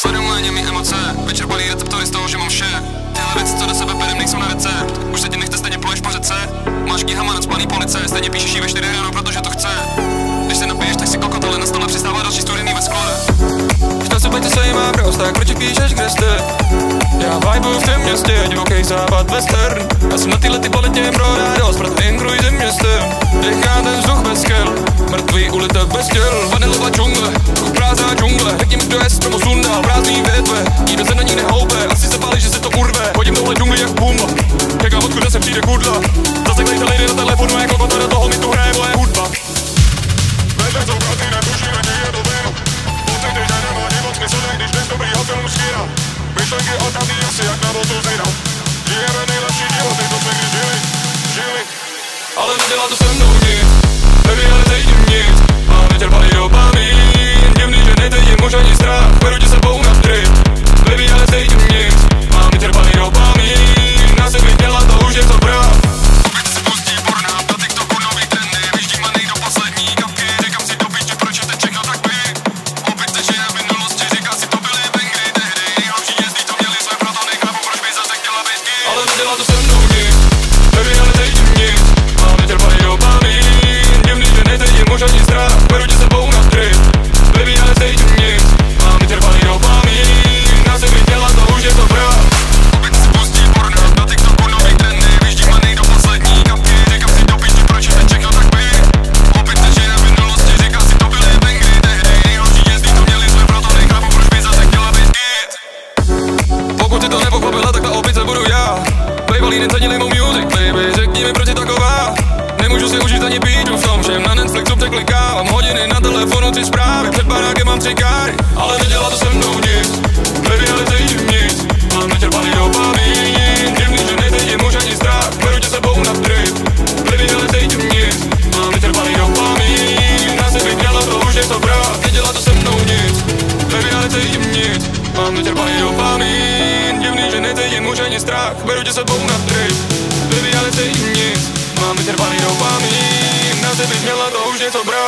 sleduju moje němý emoce, vyčerpaný receptory z toho, že mám vše. Tyhle věci, co do sebe berem, nejsou na recept. Už se ti nechce, stejně pluješ po řece. Máš kýhama nadspaný police, stejně píšeš jí ve 4 ráno, protože to chce. Když se napiješ, tak si kokotole na stole přistává další studený ve skle. Chtěl se bejt se má prost, tak proč píšeš, kde jste? Já vibuju v tém městě, divokej západ western. Já jsem na tyhle ty paletě pro radost, proto inkruj zem městem. Dechá ten vzduch bez skel, mrtvý ulite bez těl. Vanilová džungle, prázdná džungle. Řekni mi, kdo je stromu sundal, prázdný větve. Nikdo se na ní nehoupe, asi se báli, že se to urve. Chodím touhle džungli jak pumba, čekám odkud se přijde kudla. Zase klejte lidi na telefonu, jako kota do toho mi tu hraje moje hudba. Vedle jsou kroky, netuší, není je to vino. Pocit, že nemá nic smysl, když dnes dobrýho filmu skýra. Myšlenky otavný asi jak na vozu zina. Žijeme nejlepší životy, co jsme kdy žili. Ale nedělá to se mnou nic, baby, ale cítím nic. Mám vyčerpaný dopamin, divný, že necítím už ani strach. Beru tě sebou na trip, baby, ale cítím nic. Mám vyčerpaný dopamin, na sebe dělá to už je to práv. Opět si pustí Pornhub, na TikToku nový trendy. Vyždím a nejdu poslední kapky, říkám si do piči, proč je teď všechno tak by. Opět se žije v minulosti, říká si to byly bangry tehdy. Nejhorší jezdí to měli jsme, proto nechápu, proč by zase chtěla být ký. Ale nedělá to se mnou nic, baby, ale cítím nic. Mám vyčerpaný dopamin, divný, že necítím už ani strach. Beru tě sebou na trip, baby, ale cítím nic. Mám vyčerpaný dopamin, na sebe dělá to už je to práv. Opět si pustí Pornhub, na TikToku nový trendy. Vyždím a nejdu poslední kapky, říkám si do piči, proč je teď všechno tak by. Opět se žije v minulosti, říká si to byly bangry tehdy. Nejhorší jezdí to měli jsme, proto nechápu, proč by zase chtěla být kýt. Pokud ty to nepochopila, tak ta opice budu já. Bývalý necenili mou music, baby, řekni mi, proč je taková. Nemůžu si užít ani píču v tom všem, na Netflixu překlikávám hodiny, na telefonu 3 zprávy, před barákem mám 3 káry. Ale nedělá to se mnou nic, baby, ale cítím nic. Mám vyčerpaný dopamin, divný, že necítím už ani strach. Beru tě sebou na trip, baby, ale cítím nic. Mám vyčerpaný dopamin, na sebe dělá to už je to práv. Nedělá to se mnou nic, baby, ale cítím nic. Mám vyčerpaný dopamin, divný, že necítím už ani strach. Beru tě sebou na trip, baby, ale cítím nic. Mám vyčerpaný dopamin, na sebe měla to už něco brát.